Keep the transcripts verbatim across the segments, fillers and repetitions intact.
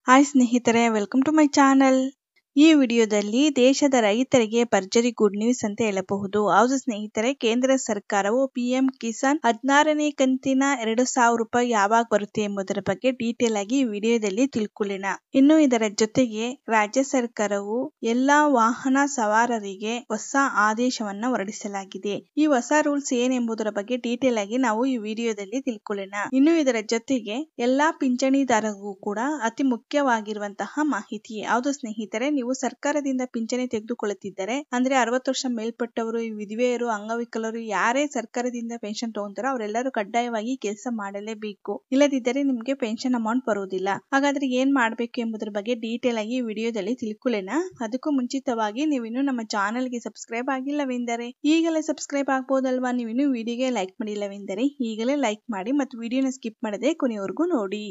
Hi ಸ್ನೇಹಿತರೆ, welcome to my channel. ಈ ವಿಡಿಯೋದಲ್ಲಿ ದೇಶದ ರೈತರಿಗೆ ಭರ್ಜರಿ ಗುಡ್ ನ್ಯೂಸ್ ಅಂತ ಹೇಳಬಹುದು. ಹೌದು ಸ್ನೇಹಿತರೆ, ಕೇಂದ್ರ ಸರ್ಕಾರವು ಪಿಎಂ ಕಿಸಾನ್ ಹದಿನಾರನೇ ಕಂತಿನ ಎರಡು ಸಾವಿರ ರೂಪಾಯಿ ಯಾವಾಗ ಬರುತ್ತೆ ಎಂಬುದರ ಬಗ್ಗೆ ಡೀಟೇಲ್ ಆಗಿ ಈ ವಿಡಿಯೋದಲ್ಲಿ ತಿಳ್ಕೊಳ್ಳೋಣ. ಇನ್ನು ಇದರ ಜೊತೆಗೆ ರಾಜ್ಯ ಸರ್ಕಾರವು ಎಲ್ಲಾ ವಾಹನ ಸವಾರರಿಗೆ ಹೊಸ ಆದೇಶವನ್ನ ಹೊರಡಿಸಲಾಗಿದೆ. ಈ ಹೊಸ ರೂಲ್ಸ್ ಏನೆಂಬುದರ ಬಗ್ಗೆ ಡೀಟೇಲ್ ಆಗಿ ನಾವು ಈ ವಿಡಿಯೋದಲ್ಲಿ ತಿಳ್ಕೊಳ್ಳೋಣ. ಇನ್ನು ಇದರ ಜೊತೆಗೆ ಎಲ್ಲಾ ಪಿಂಚಣಿದಾರರಿಗೂ ಕೂಡ ಅತಿ ಮುಖ್ಯವಾಗಿರುವಂತಹ ಮಾಹಿತಿ. ಹೌದು ಸ್ನೇಹಿತರೆ, ನೀವು ಸರ್ಕಾರದಿಂದ ಪಿಂಚಣಿ ತೆಗೆದುಕೊಳ್ಳುತ್ತಿದ್ದರೆ ಅಂದ್ರೆ ಅರವತ್ತು ವರ್ಷ ಮೇಲ್ಪಟ್ಟವರು, ವಿಧವೆಯರು, ಅಂಗವಿಕಲರು ಯಾರೇ ಸರ್ಕಾರದಿಂದ ಪೆನ್ಷನ್ ತಗೊಂತಾರೋ ಅವರೆಲ್ಲರೂ ಕಡ್ಡಾಯವಾಗಿ ಕೆಲಸ ಮಾಡಲೇಬೇಕು. ಇಲ್ಲದಿದ್ದರೆ ನಿಮ್ಗೆ ಪೆನ್ಷನ್ ಅಮೌಂಟ್ ಬರುವುದಿಲ್ಲ. ಹಾಗಾದ್ರೆ ಏನ್ ಮಾಡ್ಬೇಕು ಎಂಬುದರ ಬಗ್ಗೆ ಡೀಟೇಲ್ ಆಗಿ ಈ ವಿಡಿಯೋದಲ್ಲಿ ತಿಳ್ಕೊಳ್ಳೋಣ. ಅದಕ್ಕೂ ಮುಂಚಿತವಾಗಿ ನೀವಿನ್ನು ನಮ್ಮ ಚಾನೆಲ್ಗೆ ಸಬ್ಸ್ಕ್ರೈಬ್ ಆಗಿಲ್ಲವೆಂದರೆ ಈಗಲೇ ಸಬ್ಸ್ಕ್ರೈಬ್ ಆಗ್ಬೋದಲ್ವಾ? ನೀವಿನ್ನು ವಿಡಿಯೋಗೆ ಲೈಕ್ ಮಾಡಿಲ್ಲವೆಂದರೆ ಈಗಲೇ ಲೈಕ್ ಮಾಡಿ ಮತ್ತು ವಿಡಿಯೋನ ಸ್ಕಿಪ್ ಮಾಡದೆ ಕೊನೆಯವರೆಗೂ ನೋಡಿ.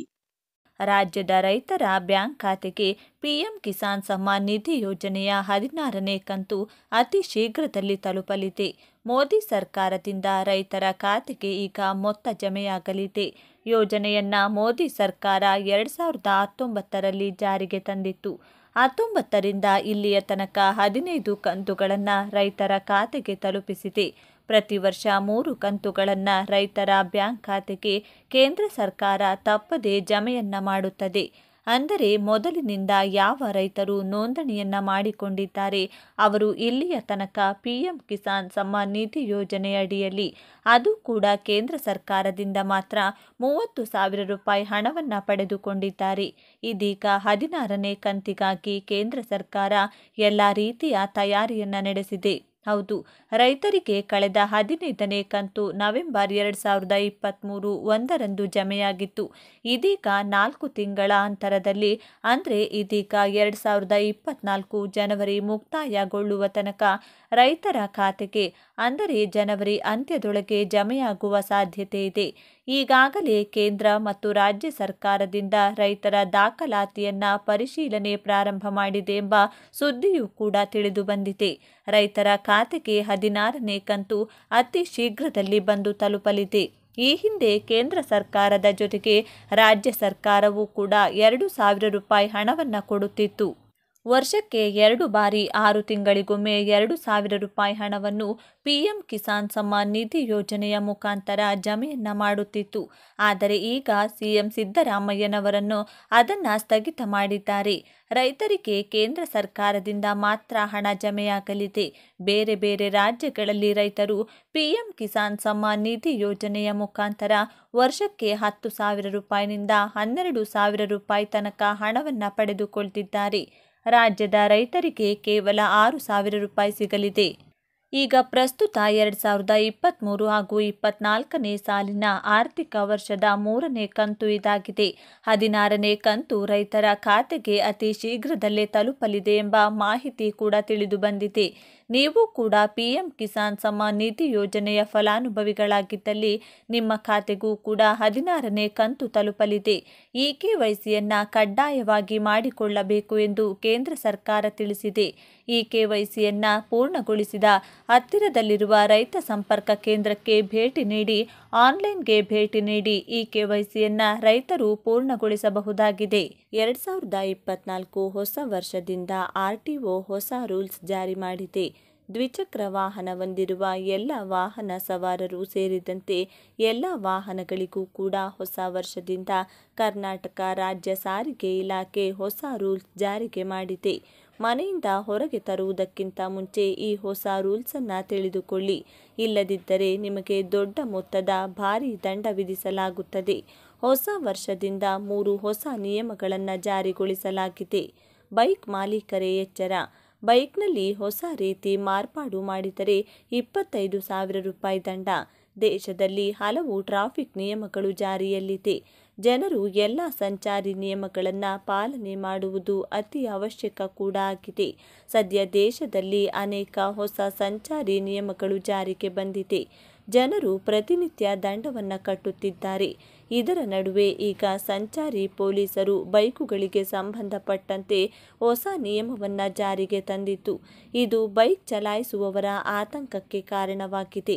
ರಾಜ್ಯದ ರೈತರ ಬ್ಯಾಂಕ್ ಖಾತೆಗೆ ಪಿಎಂ ಕಿಸಾನ್ ಸಮ್ಮಾನ್ ನಿಧಿ ಯೋಜನೆಯ ಹದಿನಾರನೇ ಕಂತು ಅತಿ ಶೀಘ್ರದಲ್ಲಿ ತಲುಪಲಿದೆ. ಮೋದಿ ಸರ್ಕಾರದಿಂದ ರೈತರ ಖಾತೆಗೆ ಈಗ ಮೊತ್ತ ಜಮೆಯಾಗಲಿದೆ. ಯೋಜನೆಯನ್ನ ಮೋದಿ ಸರ್ಕಾರ ಎರಡ್ ಸಾವಿರದ ಹತ್ತೊಂಬತ್ತರಲ್ಲಿ ಜಾರಿಗೆ ತಂದಿತ್ತು. ಹತ್ತೊಂಬತ್ತರಿಂದ ಇಲ್ಲಿಯ ತನಕ ಹದಿನೈದು ಕಂತುಗಳನ್ನು ರೈತರ ಖಾತೆಗೆ ತಲುಪಿಸಿದೆ. ಪ್ರತಿ ವರ್ಷ ಮೂರು ಕಂತುಗಳನ್ನು ರೈತರ ಬ್ಯಾಂಕ್ ಖಾತೆಗೆ ಕೇಂದ್ರ ಸರ್ಕಾರ ತಪ್ಪದೇ ಜಮೆಯನ್ನ ಮಾಡುತ್ತದೆ. ಅಂದರೆ ಮೊದಲಿನಿಂದ ಯಾವ ರೈತರು ನೋಂದಣಿಯನ್ನ ಮಾಡಿಕೊಂಡಿದ್ದಾರೆ ಅವರು ಇಲ್ಲಿಯ ತನಕ ಪಿಎಂ ಕಿಸಾನ್ ಸಮ್ಮಾನ್ ನಿಧಿ ಯೋಜನೆಯಡಿಯಲ್ಲಿ, ಅದು ಕೂಡ ಕೇಂದ್ರ ಸರ್ಕಾರದಿಂದ ಮಾತ್ರ ಮೂವತ್ತು ಸಾವಿರ ರೂಪಾಯಿ ಹಣವನ್ನು ಪಡೆದುಕೊಂಡಿದ್ದಾರೆ. ಇದೀಗ ಹದಿನಾರನೇ ಕಂತಿಗಾಗಿ ಕೇಂದ್ರ ಸರ್ಕಾರ ಎಲ್ಲ ರೀತಿಯ ತಯಾರಿಯನ್ನ ನಡೆಸಿದೆ. ಹೌದು, ರೈತರಿಗೆ ಕಳೆದ ಹದಿನೈದನೇ ಕಂತು ನವೆಂಬರ್ ಎರಡ್ ಸಾವಿರದ ಇಪ್ಪತ್ತ್ ಮೂರು ಒಂದರಂದು ಜಮೆಯಾಗಿತ್ತು. ಇದೀಗ ನಾಲ್ಕು ತಿಂಗಳ ಅಂತರದಲ್ಲಿ ಅಂದರೆ ಇದೀಗ ಎರಡ್ ಸಾವಿರದ ಇಪ್ಪತ್ನಾಲ್ಕು ಜನವರಿ ಮುಕ್ತಾಯಗೊಳ್ಳುವ ತನಕ ರೈತರ ಖಾತೆಗೆ ಅಂದರೆ ಜನವರಿ ಅಂತ್ಯದೊಳಗೆ ಜಮೆಯಾಗುವ ಸಾಧ್ಯತೆ ಇದೆ. ಈಗಾಗಲೇ ಕೇಂದ್ರ ಮತ್ತು ರಾಜ್ಯ ಸರ್ಕಾರದಿಂದ ರೈತರ ದಾಖಲಾತಿಯನ್ನ ಪರಿಶೀಲನೆ ಪ್ರಾರಂಭ ಮಾಡಿದೆ ಎಂಬ ಸುದ್ದಿಯೂ ಕೂಡ ತಿಳಿದು ಬಂದಿದೆ. ರೈತರ ಖಾತೆಗೆ ಹದಿನಾರನೇ ಕಂತು ಅತಿ ಶೀಘ್ರದಲ್ಲಿ ಬಂದು ತಲುಪಲಿದೆ. ಈ ಹಿಂದೆ ಕೇಂದ್ರ ಸರ್ಕಾರದ ಜೊತೆಗೆ ರಾಜ್ಯ ಸರ್ಕಾರವೂ ಕೂಡ ಎರಡು ಸಾವಿರ ರೂಪಾಯಿ ಹಣವನ್ನು ಕೊಡುತ್ತಿತ್ತು. ವರ್ಷಕ್ಕೆ ಎರಡು ಬಾರಿ ಆರು ತಿಂಗಳಿಗೊಮ್ಮೆ ಎರಡು ಸಾವಿರ ರೂಪಾಯಿ ಹಣವನ್ನು ಪಿಎಂ ಕಿಸಾನ್ ಸಮ್ಮಾನ್ ನಿಧಿ ಯೋಜನೆಯ ಮುಖಾಂತರ ಜಮೆಯನ್ನ ಮಾಡುತ್ತಿತ್ತು. ಆದರೆ ಈಗ ಸಿಎಂ ಸಿದ್ದರಾಮಯ್ಯನವರನ್ನು ಅದನ್ನು ಸ್ಥಗಿತ ಮಾಡಿದ್ದಾರೆ. ರೈತರಿಗೆ ಕೇಂದ್ರ ಸರ್ಕಾರದಿಂದ ಮಾತ್ರ ಹಣ ಜಮೆಯಾಗಲಿದೆ. ಬೇರೆ ಬೇರೆ ರಾಜ್ಯಗಳಲ್ಲಿ ರೈತರು ಪಿಎಂ ಕಿಸಾನ್ ಸಮ್ಮಾನ್ ನಿಧಿ ಯೋಜನೆಯ ಮುಖಾಂತರ ವರ್ಷಕ್ಕೆ ಹತ್ತು ಸಾವಿರ ರೂಪಾಯಿನಿಂದ ಹನ್ನೆರಡು ಸಾವಿರ ರೂಪಾಯಿ ತನಕ ಹಣವನ್ನು ಪಡೆದುಕೊಳ್ತಿದ್ದಾರೆ. ರಾಜ್ಯದ ರೈತರಿಗೆ ಕೇವಲ ಆರು ಸಾವಿರ ರೂಪಾಯಿ ಸಿಗಲಿದೆ. ಈಗ ಪ್ರಸ್ತುತ ಎರಡ್ ಸಾವಿರದ ಇಪ್ಪತ್ತ್ ಮೂರು ಹಾಗೂ ಇಪ್ಪತ್ನಾಲ್ಕನೇ ಸಾಲಿನ ಆರ್ಥಿಕ ವರ್ಷದ ಮೂರನೇ ಕಂತು ಇದಾಗಿದೆ. ಹದಿನಾರನೇ ಕಂತು ರೈತರ ಖಾತೆಗೆ ಅತಿ ಶೀಘ್ರದಲ್ಲೇ ತಲುಪಲಿದೆ ಎಂಬ ಮಾಹಿತಿ ಕೂಡ ತಿಳಿದು ಬಂದಿದೆ. ನೀವು ಕೂಡ ಪಿಎಂ ಕಿಸಾನ್ ಸಮ್ಮಾನ್ ನಿಧಿ ಯೋಜನೆಯ ಫಲಾನುಭವಿಗಳಾಗಿದ್ದಲ್ಲಿ ನಿಮ್ಮ ಖಾತೆಗೂ ಕೂಡ ಹದಿನಾರನೇ ಕಂತು ತಲುಪಲಿದೆ. ಈ ಕೆವೈಸಿಯನ್ನ ಕಡ್ಡಾಯವಾಗಿ ಮಾಡಿಕೊಳ್ಳಬೇಕು ಎಂದು ಕೇಂದ್ರ ಸರ್ಕಾರ ತಿಳಿಸಿದೆ. ಈ ಕೆವೈಸಿಯನ್ನ ಪೂರ್ಣಗೊಳಿಸಿದ ಹತ್ತಿರದಲ್ಲಿರುವ ರೈತ ಸಂಪರ್ಕ ಕೇಂದ್ರಕ್ಕೆ ಭೇಟಿ ನೀಡಿ ಆನ್ಲೈನ್ಗೆ ಭೇಟಿ ನೀಡಿ ಈ ಕೆವೈಸಿಯನ್ನ ರೈತರು ಪೂರ್ಣಗೊಳಿಸಬಹುದಾಗಿದೆ. ಎರಡ್ ಸಾವಿರದ ಇಪ್ಪತ್ನಾಲ್ಕು ಹೊಸ ವರ್ಷದಿಂದ ಆರ್ಟಿಒ ಹೊಸ ರೂಲ್ಸ್ ಜಾರಿ ಮಾಡಿದೆ. ದ್ವಿಚಕ್ರ ವಾಹನ ಹೊಂದಿರುವ ಎಲ್ಲ ವಾಹನ ಸವಾರರು ಸೇರಿದಂತೆ ಎಲ್ಲ ವಾಹನಗಳಿಗೂ ಕೂಡ ಹೊಸ ವರ್ಷದಿಂದ ಕರ್ನಾಟಕ ರಾಜ್ಯ ಸಾರಿಗೆ ಇಲಾಖೆ ಹೊಸ ರೂಲ್ಸ್ ಜಾರಿಗೆ ಮಾಡಿದೆ. ಮನೆಯಿಂದ ಹೊರಗೆ ತರುವುದಕ್ಕಿಂತ ಮುಂಚೆ ಈ ಹೊಸ ರೂಲ್ಸನ್ನು ತಿಳಿದುಕೊಳ್ಳಿ. ಇಲ್ಲದಿದ್ದರೆ ನಿಮಗೆ ದೊಡ್ಡ ಮೊತ್ತದ ಭಾರಿ ದಂಡ ವಿಧಿಸಲಾಗುತ್ತದೆ. ಹೊಸ ವರ್ಷದಿಂದ ಮೂರು ಹೊಸ ನಿಯಮಗಳನ್ನು ಜಾರಿಗೊಳಿಸಲಾಗಿದೆ. ಬೈಕ್ ಮಾಲೀಕರೇ ಎಚ್ಚರ. ಬೈಕ್ನಲ್ಲಿ ಹೊಸ ರೀತಿ ಮಾರ್ಪಾಡು ಮಾಡಿದರೆ ಇಪ್ಪತ್ತೈದು ಸಾವಿರ ರೂಪಾಯಿ ದಂಡ. ದೇಶದಲ್ಲಿ ಹಲವು ಟ್ರಾಫಿಕ್ ನಿಯಮಗಳು ಜಾರಿಯಲ್ಲಿದೆ. ಜನರು ಎಲ್ಲ ಸಂಚಾರಿ ನಿಯಮಗಳನ್ನು ಪಾಲನೆ ಮಾಡುವುದು ಅತಿ ಅವಶ್ಯಕ ಕೂಡ ಆಗಿದೆ. ಸದ್ಯ ದೇಶದಲ್ಲಿ ಅನೇಕ ಹೊಸ ಸಂಚಾರಿ ನಿಯಮಗಳು ಜಾರಿಗೆ ಬಂದಿದೆ. ಜನರು ಪ್ರತಿನಿತ್ಯ ದಂಡವನ್ನು ಕಟ್ಟುತ್ತಿದ್ದಾರೆ. ಇದರ ನಡುವೆ ಈಗ ಸಂಚಾರಿ ಪೊಲೀಸರು ಬೈಕುಗಳಿಗೆ ಸಂಬಂಧಪಟ್ಟಂತೆ ಹೊಸ ನಿಯಮವನ್ನು ಜಾರಿಗೆ ತಂದಿದ್ದು ಇದು ಬೈಕ್ ಚಲಾಯಿಸುವವರ ಆತಂಕಕ್ಕೆ ಕಾರಣವಾಗಿದೆ.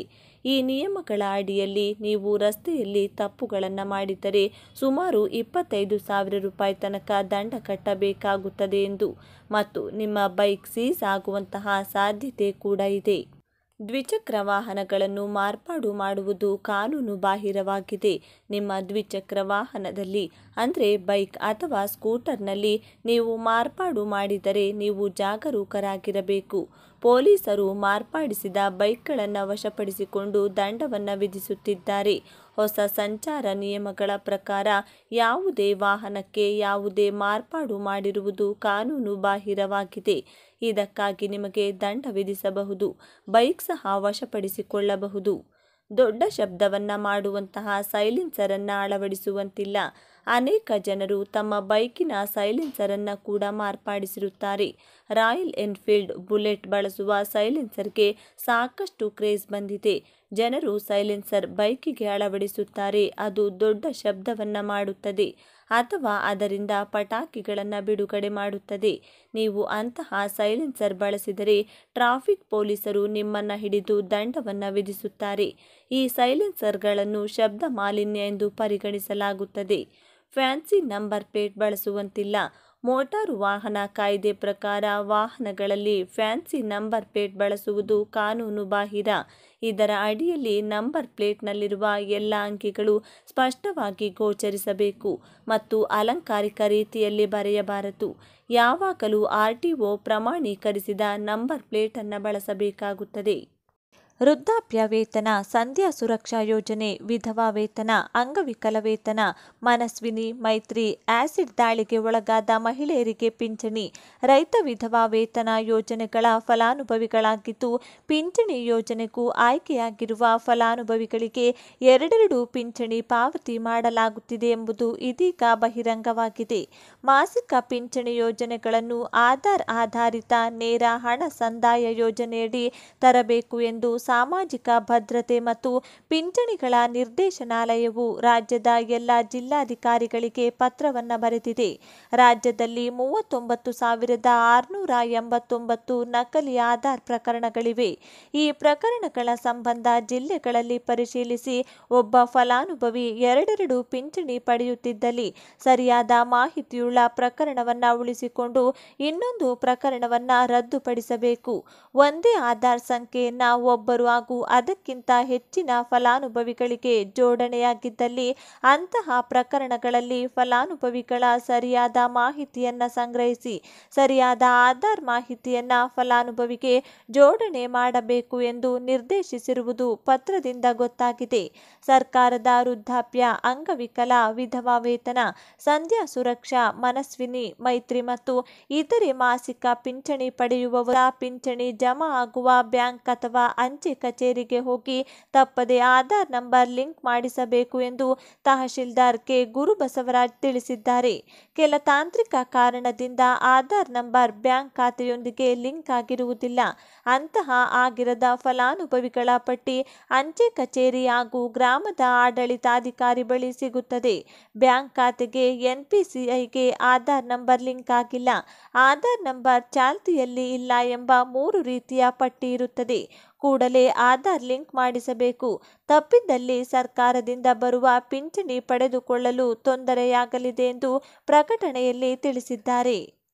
ಈ ನಿಯಮಗಳ ಅಡಿಯಲ್ಲಿ ನೀವು ರಸ್ತೆಯಲ್ಲಿ ತಪ್ಪುಗಳನ್ನು ಮಾಡಿದರೆ ಸುಮಾರು ಇಪ್ಪತ್ತೈದು ಸಾವಿರ ರೂಪಾಯಿ ತನಕ ದಂಡ ಕಟ್ಟಬೇಕಾಗುತ್ತದೆ ಎಂದು ಮತ್ತು ನಿಮ್ಮ ಬೈಕ್ ಸೀಸ್ ಆಗುವಂತಹ ಸಾಧ್ಯತೆ ಕೂಡ ಇದೆ. ದ್ವಿಚಕ್ರ ವಾಹನಗಳನ್ನು ಮಾರ್ಪಾಡು ಮಾಡುವುದು ಕಾನೂನು ಬಾಹಿರವಾಗಿದೆ. ನಿಮ್ಮ ದ್ವಿಚಕ್ರ ವಾಹನದಲ್ಲಿ ಅಂದರೆ ಬೈಕ್ ಅಥವಾ ಸ್ಕೂಟರ್ನಲ್ಲಿ ನೀವು ಮಾರ್ಪಾಡು ಮಾಡಿದರೆ ನೀವು ಜಾಗರೂಕರಾಗಿರಬೇಕು. ಪೊಲೀಸರು ಮಾರ್ಪಾಡಿಸಿದ ಬೈಕ್ಗಳನ್ನು ವಶಪಡಿಸಿಕೊಂಡು ದಂಡವನ್ನು ವಿಧಿಸುತ್ತಿದ್ದಾರೆ. ಹೊಸ ಸಂಚಾರ ನಿಯಮಗಳ ಪ್ರಕಾರ ಯಾವುದೇ ವಾಹನಕ್ಕೆ ಯಾವುದೇ ಮಾರ್ಪಾಡು ಮಾಡಿರುವುದು ಕಾನೂನು ಬಾಹಿರವಾಗಿದೆ. ಇದಕ್ಕಾಗಿ ನಿಮಗೆ ದಂಡ ವಿಧಿಸಬಹುದು. ಬೈಕ್ ಸಹ ವಶಪಡಿಸಿಕೊಳ್ಳಬಹುದು. ದೊಡ್ಡ ಶಬ್ದವನ್ನು ಮಾಡುವಂತಹ ಸೈಲೆನ್ಸರನ್ನು ಅಳವಡಿಸುವಂತಿಲ್ಲ. ಅನೇಕ ಜನರು ತಮ್ಮ ಬೈಕಿನ ಸೈಲೆನ್ಸರನ್ನು ಕೂಡ ಮಾರ್ಪಾಡಿಸಿರುತ್ತಾರೆ. ರಾಯಲ್ ಎನ್ಫೀಲ್ಡ್ ಬುಲೆಟ್ ಬಳಸುವ ಸೈಲೆನ್ಸರ್ಗೆ ಸಾಕಷ್ಟು ಕ್ರೇಜ್ ಬಂದಿದೆ. ಜನರು ಸೈಲೆನ್ಸರ್ ಬೈಕಿಗೆ ಅಳವಡಿಸುತ್ತಾರೆ. ಅದು ದೊಡ್ಡ ಶಬ್ದವನ್ನು ಮಾಡುತ್ತದೆ ಅಥವಾ ಅದರಿಂದ ಪಟಾಕಿಗಳನ್ನು ಬಿಡುಗಡೆ ಮಾಡುತ್ತದೆ. ನೀವು ಅಂತಹ ಸೈಲೆನ್ಸರ್ ಬಳಸಿದರೆ ಟ್ರಾಫಿಕ್ ಪೊಲೀಸರು ನಿಮ್ಮನ್ನು ಹಿಡಿದು ದಂಡವನ್ನು ವಿಧಿಸುತ್ತಾರೆ. ಈ ಸೈಲೆನ್ಸರ್ಗಳನ್ನು ಶಬ್ದ ಮಾಲಿನ್ಯ ಎಂದು ಪರಿಗಣಿಸಲಾಗುತ್ತದೆ. ಫ್ಯಾನ್ಸಿ ನಂಬರ್ ಪ್ಲೇಟ್ ಬಳಸುವಂತಿಲ್ಲ. ಮೋಟಾರು ವಾಹನ ಕಾಯ್ದೆ ಪ್ರಕಾರ ವಾಹನಗಳಲ್ಲಿ ಫ್ಯಾನ್ಸಿ ನಂಬರ್ ಪ್ಲೇಟ್ ಬಳಸುವುದು ಕಾನೂನು ಬಾಹಿರ. ಇದರ ಅಡಿಯಲ್ಲಿ ನಂಬರ್ ಪ್ಲೇಟ್ನಲ್ಲಿರುವ ಎಲ್ಲ ಅಂಕಿಗಳು ಸ್ಪಷ್ಟವಾಗಿ ಗೋಚರಿಸಬೇಕು ಮತ್ತು ಅಲಂಕಾರಿಕ ರೀತಿಯಲ್ಲಿ ಬರೆಯಬಾರದು. ಯಾವಾಗಲೂ ಆರ್ ಟಿ ಒ ಪ್ರಮಾಣೀಕರಿಸಿದ ನಂಬರ್ ಪ್ಲೇಟನ್ನು ಬಳಸಬೇಕಾಗುತ್ತದೆ. ವೃದ್ಧಾಪ್ಯ ವೇತನ, ಸಂಧ್ಯಾ ಸುರಕ್ಷಾ ಯೋಜನೆ, ವಿಧವಾ ವೇತನ, ಅಂಗವಿಕಲ ವೇತನ, ಮನಸ್ವಿನಿ, ಮೈತ್ರಿ, ಆಸಿಡ್ ದಾಳಿಗೆ ಒಳಗಾದ ಮಹಿಳೆಯರಿಗೆ ಪಿಂಚಣಿ, ರೈತ ವಿಧವಾ ವೇತನ ಯೋಜನೆಗಳ ಫಲಾನುಭವಿಗಳಾಗಿದ್ದು ಪಿಂಚಣಿ ಯೋಜನೆಗೂ ಆಯ್ಕೆಯಾಗಿರುವ ಫಲಾನುಭವಿಗಳಿಗೆ ಎರಡೆರಡು ಪಿಂಚಣಿ ಪಾವತಿ ಮಾಡಲಾಗುತ್ತಿದೆ ಎಂಬುದು ಇದೀಗ ಬಹಿರಂಗವಾಗಿದೆ. ಮಾಸಿಕ ಪಿಂಚಣಿ ಯೋಜನೆಗಳನ್ನು ಆಧಾರ್ ಆಧಾರಿತ ನೇರ ಹಣ ಸಂದಾಯ ಯೋಜನೆಯಡಿ ತರಬೇಕು ಎಂದು ಸಾಮಾಜಿಕ ಭದ್ರತೆ ಮತ್ತು ಪಿಂಚಣಿಗಳ ನಿರ್ದೇಶನಾಲಯವು ರಾಜ್ಯದ ಎಲ್ಲ ಜಿಲ್ಲಾಧಿಕಾರಿಗಳಿಗೆ ಪತ್ರವನ್ನು ಬರೆದಿದೆ. ರಾಜ್ಯದಲ್ಲಿ ಮೂವತ್ತೊಂಬತ್ತು ಸಾವಿರದ ಆರುನೂರ ಎಂಬತ್ತೊಂಬತ್ತು ನಕಲಿ ಆಧಾರ್ ಪ್ರಕರಣಗಳಿವೆ. ಈ ಪ್ರಕರಣಗಳ ಸಂಬಂಧ ಜಿಲ್ಲೆಗಳಲ್ಲಿ ಪರಿಶೀಲಿಸಿ ಒಬ್ಬ ಫಲಾನುಭವಿ ಎರಡೆರಡು ಪಿಂಚಣಿ ಪಡೆಯುತ್ತಿದ್ದಲ್ಲಿ ಸರಿಯಾದ ಮಾಹಿತಿಯುಳ್ಳ ಪ್ರಕರಣವನ್ನು ಉಳಿಸಿಕೊಂಡು ಇನ್ನೊಂದು ಪ್ರಕರಣವನ್ನು ರದ್ದುಪಡಿಸಬೇಕು. ಒಂದೇ ಆಧಾರ್ ಸಂಖ್ಯೆಯನ್ನು ಒಬ್ಬರು ಹಾಗೂ ಅದಕ್ಕಿಂತ ಹೆಚ್ಚಿನ ಫಲಾನುಭವಿಗಳಿಗೆ ಜೋಡಣೆಯಾಗಿದ್ದಲ್ಲಿ ಅಂತಹ ಪ್ರಕರಣಗಳಲ್ಲಿ ಫಲಾನುಭವಿಗಳ ಸರಿಯಾದ ಮಾಹಿತಿಯನ್ನು ಸಂಗ್ರಹಿಸಿ ಸರಿಯಾದ ಆಧಾರ್ ಮಾಹಿತಿಯನ್ನು ಫಲಾನುಭವಿಗೆ ಜೋಡಣೆ ಮಾಡಬೇಕು ಎಂದು ನಿರ್ದೇಶಿಸಿರುವುದು ಪತ್ರದಿಂದ ಗೊತ್ತಾಗಿದೆ. ಸರ್ಕಾರದ ವೃದ್ಧಾಪ್ಯ, ಅಂಗವಿಕಲ, ವಿಧವಾ ವೇತನ, ಸಂಧ್ಯಾ ಸುರಕ್ಷಾ, ಮನಸ್ವಿನಿ, ಮೈತ್ರಿ ಮತ್ತು ಇತರೆ ಮಾಸಿಕ ಪಿಂಚಣಿ ಪಡೆಯುವವರ ಪಿಂಚಣಿ ಜಮಾ ಆಗುವ ಬ್ಯಾಂಕ್ ಅಥವಾ ಅಂಚೆ ಕಚೇರಿಗೆ ಹೋಗಿ ತಪ್ಪದೆ ಆಧಾರ್ ನಂಬರ್ ಲಿಂಕ್ ಮಾಡಿಸಬೇಕು ಎಂದು ತಹಶೀಲ್ದಾರ್ ಕೆ ಗುರುಬಸವರಾಜ್ ತಿಳಿಸಿದ್ದಾರೆ. ಕೆಲ ತಾಂತ್ರಿಕ ಕಾರಣದಿಂದ ಆಧಾರ್ ನಂಬರ್ ಬ್ಯಾಂಕ್ ಖಾತೆಯೊಂದಿಗೆ ಲಿಂಕ್ ಆಗಿರುವುದಿಲ್ಲ. ಅಂತಹ ಆಗಿರದ ಫಲಾನುಭವಿಗಳ ಪಟ್ಟಿ ಅಂಚೆ ಕಚೇರಿ ಹಾಗೂ ಗ್ರಾಮದ ಆಡಳಿತಾಧಿಕಾರಿ ಬಳಿ ಸಿಗುತ್ತದೆ. ಬ್ಯಾಂಕ್ ಖಾತೆಗೆ ಎನ್ ಪಿ ಸಿ ಐಗೆ ಆಧಾರ್ ನಂಬರ್ ಲಿಂಕ್ ಆಗಿಲ್ಲ, ಆಧಾರ್ ನಂಬರ್ ಚಾಲ್ತಿಯಲ್ಲಿ ಇಲ್ಲ ಎಂಬ ಮೂರು ರೀತಿಯ ಪಟ್ಟಿ ಇರುತ್ತದೆ. ಕೂಡಲೇ ಆಧಾರ್ ಲಿಂಕ್ ಮಾಡಿಸಬೇಕು. ತಪ್ಪಿದಲ್ಲಿ ಸರ್ಕಾರದಿಂದ ಬರುವ ಪಿಂಚಣಿ ಪಡೆದುಕೊಳ್ಳಲು ತೊಂದರೆಯಾಗಲಿದೆ ಎಂದು ಪ್ರಕಟಣೆಯಲ್ಲಿ ತಿಳಿಸಿದ್ದಾರೆ.